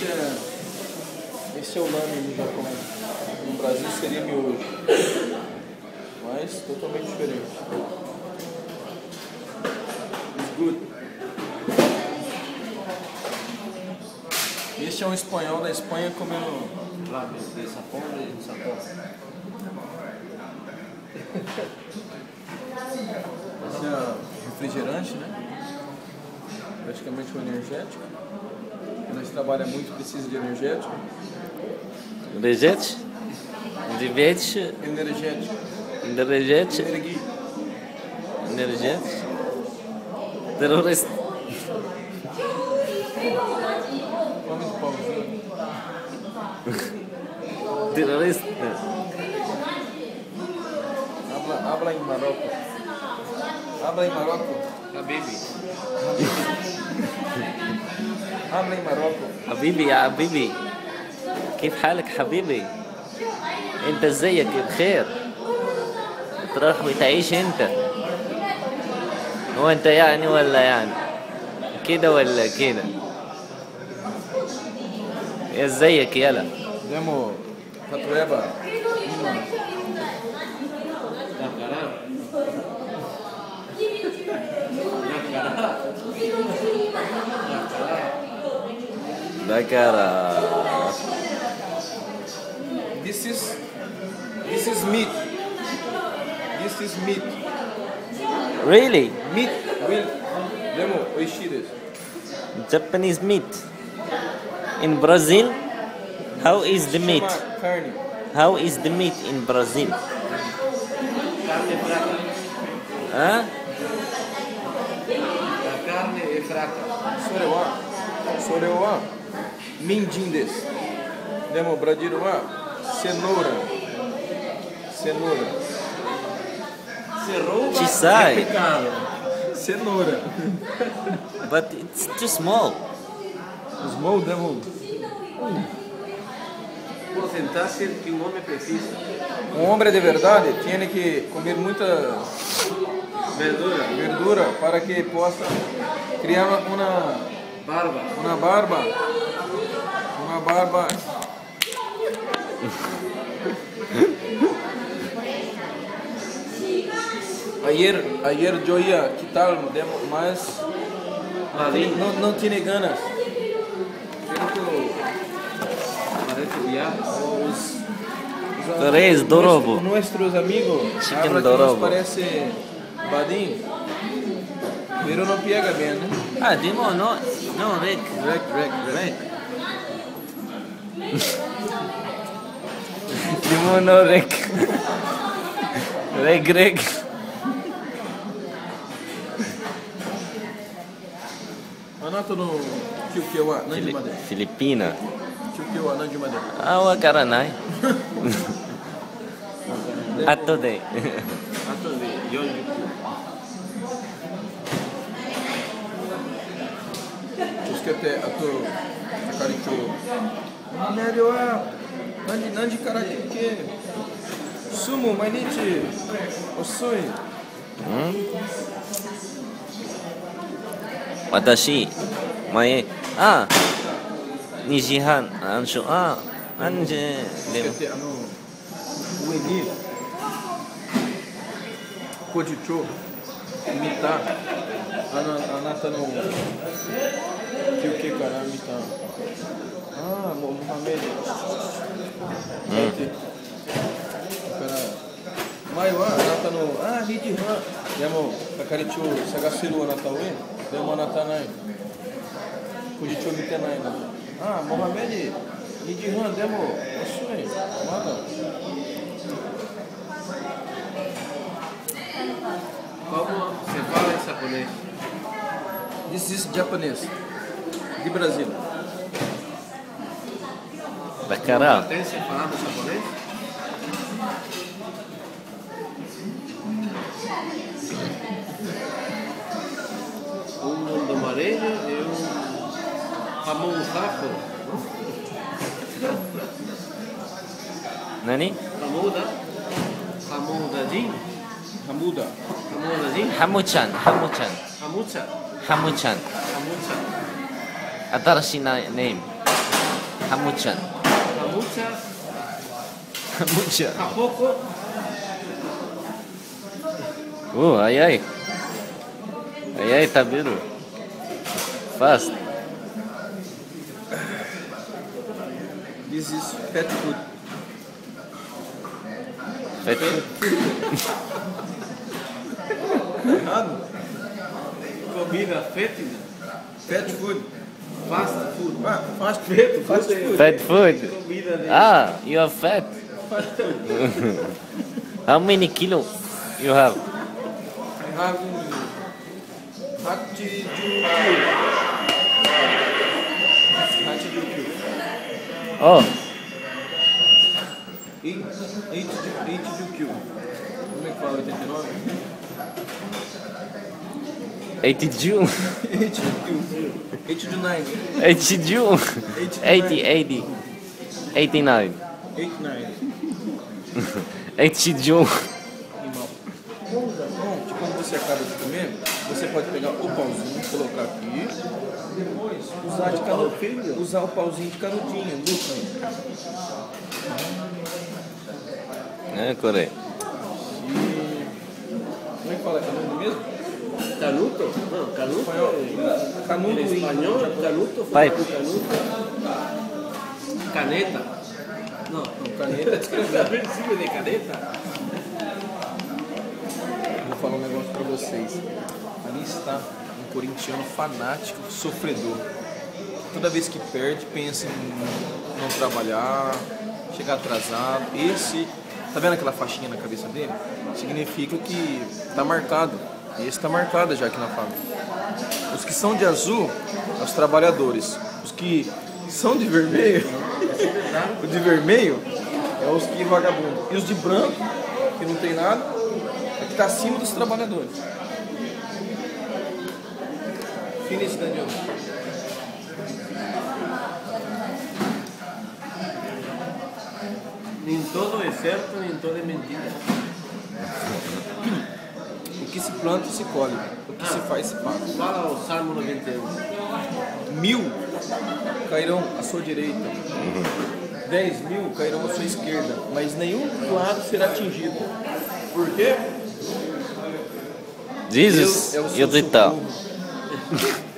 Esse é o lame no Japão. No Brasil seria miojo. Mas totalmente diferente. It's good. Este é um espanhol da Espanha comendo lá de sapão. Esse é refrigerante, né? Praticamente um energético. Quando a gente trabalha muito, precisa de energético. Energético? Energético? Energético. Energético? Energia. Energético? Terrorista? Come de pauzinho. Terrorista? Habla em Marrocos. Habla em Marrocos. Habibi. habla em Marrocos. حبيبي يا حبيبي، كيف حالك حبيبي؟ انت ازيك بخير؟ تروح وتعيش انت؟ هو انت يعني ولا يعني كده ولا كده؟ يا ازيك يلا؟ Demo Tatueba. Dakara. This is meat. This is meat. Really? Meat will demo oishires. Japanese meat. In Brazil, how is the meat? Chama carne. How is the meat in Brazil? Carne fraca. Huh? La carne es fraca. Sorewa. Mindin desu. Demo bradiruwa. Cenoura. Se rouba, Chisai. é pecado. Cenoura. But it's too small. Small demo. Porcentaje que um homem precisa. Homem de verdade tem que comer muita Verdura, verdura para que possa criar barba. uma barba. Ayer yo ia quitar, mas não tinha ganas. Parece viado. Três dorobo. Nossos amigos Chicken habla que dorobo. nos parece badin, pero não pega bem, né? Ah, Dimo, no, Rick. Rec. Dimo, no, Rick. Rick. Anota no Kiukiwa, não de madeira. Filipina. Kiukiwa, não de madeira. Ah, wakaranai. Ato de. Ato de yoyo. Até a tu caricho. Melhor nandi karake. Sumo mainichi osoi. Watashi. Mae. Ah. Nijihan. Ansho. Ah. Anje. Até o Eni. Kojicho. Mita. Anata no que cara mita. Ah, Mohamed. Cara. Maiwa, anata no. Ah, Nijihan. Demo kakaricho sagasiru anata we. Demo anata nai. Kojicho mita nai. Ah, Mohamed. Nijihan demo. Osui. Manda. Como se fala em japonês? This is Japanese. De Brasil. Dakara. Tem se falando japonês? Mundo amarelo e jamón saco. Nani? Hamudadin. Hamuchan. Hamucha. Hamuchan. Atarashi name. Hamuchan. Hamucha, Hamuchan. Japoko, Ay, ay. Ay, ay, Tabiru. Fast. This is pet food. Fat food. Errado? comida fétida, Pet food. fast food. Ah, fast food. Fast food. Fat food. Comida de Ah, you are fat. How many kilo you have? I have Hachijuku. Hachijuku. Oh, 8 Como é que fala 89? 82. 89. 82. 80, 89. 89. 82. Irmão. Bom, que quando você acaba de comer, você pode pegar o pauzinho, colocar aqui, depois usar o pauzinho de canudinho, lucro. É, correto. Como é que fala canudo mesmo? canuto. Não, canuto é Canudo em espanhol, canuto Pai. canuto. Caneta. Não, Caneta. versículo de caneta. Vou falar um negócio pra vocês. Ali está um corintiano fanático, sofredor. Toda vez que perde, pensa em não trabalhar, chegar atrasado. Esse, tá vendo aquela faixinha na cabeça dele? Significa que tá marcado. Esse tá marcado já aqui na fábrica. Os que são de azul, é os trabalhadores. Os que são de vermelho, o de vermelho é os que vagabundam. E os de branco, que não tem nada, é que tá acima dos trabalhadores. Finish, Daniel. Nem todo é certo, nem todo é mentira. O que se planta se colhe, o que se faz se paga. Fala o Salmo 91. 1000 cairão à sua direita, 10.000 cairão à sua esquerda, mas nenhum lado será atingido. Por quê? Jesus, Deus é o seu you did that. socorro.